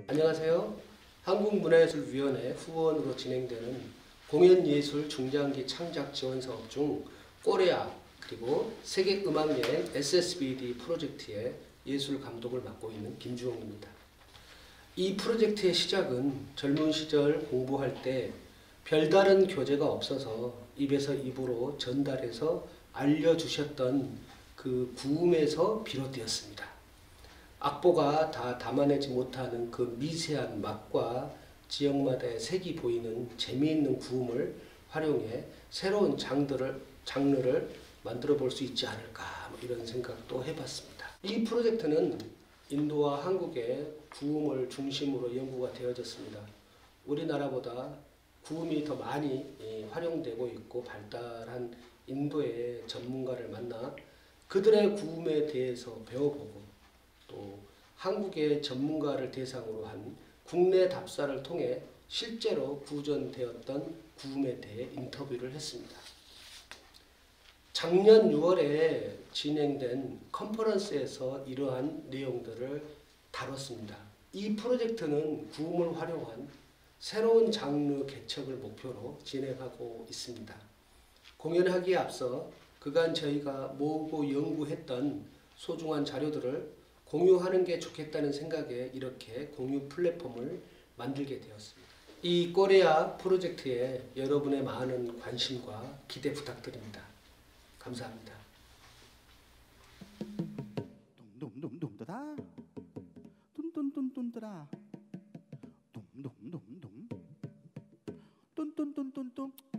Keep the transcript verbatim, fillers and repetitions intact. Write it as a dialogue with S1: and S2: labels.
S1: 안녕하세요. 한국문화예술위원회 후원으로 진행되는 공연예술 중장기 창작 지원 사업 중 꼬레아 그리고 세계음악여행 에스에스비디 프로젝트의 예술 감독을 맡고 있는 김주홍입니다. 이 프로젝트의 시작은 젊은 시절 공부할 때 별다른 교재가 없어서 입에서 입으로 전달해서 알려주셨던 그 구음에서 비롯되었습니다. 악보가 다 담아내지 못하는 그 미세한 맛과 지역마다의 색이 보이는 재미있는 구음을 활용해 새로운 장르를, 장르를 만들어 볼 수 있지 않을까 뭐 이런 생각도 해봤습니다. 이 프로젝트는 인도와 한국의 구음을 중심으로 연구가 되어졌습니다. 우리나라보다 구음이 더 많이 활용되고 있고 발달한 인도의 전문가를 만나 그들의 구음에 대해서 배워보고 또 한국의 전문가를 대상으로 한 국내 답사를 통해 실제로 구전되었던 구음에 대해 인터뷰를 했습니다. 작년 유월에 진행된 컨퍼런스에서 이러한 내용들을 다뤘습니다. 이 프로젝트는 구음을 활용한 새로운 장르 개척을 목표로 진행하고 있습니다. 공연하기에 앞서 그간 저희가 모으고 연구했던 소중한 자료들을 공유하는 게 좋겠다는 생각에 이렇게 공유 플랫폼을 만들게 되었습니다. 이 꼬레아 프로젝트에 여러분의 많은 관심과 기대 부탁드립니다. 감사합니다.
S2: 둠둠둠둠따다 둠둠둠둠따다 둠둠둠둠 뚠뚠뚠뚠뚠